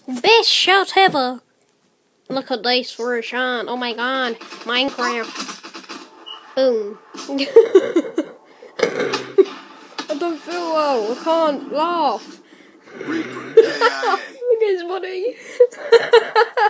Best shot ever. Look at this for a shot. Oh my god. Minecraft. Boom. I don't feel well. I can't laugh. Look at his body.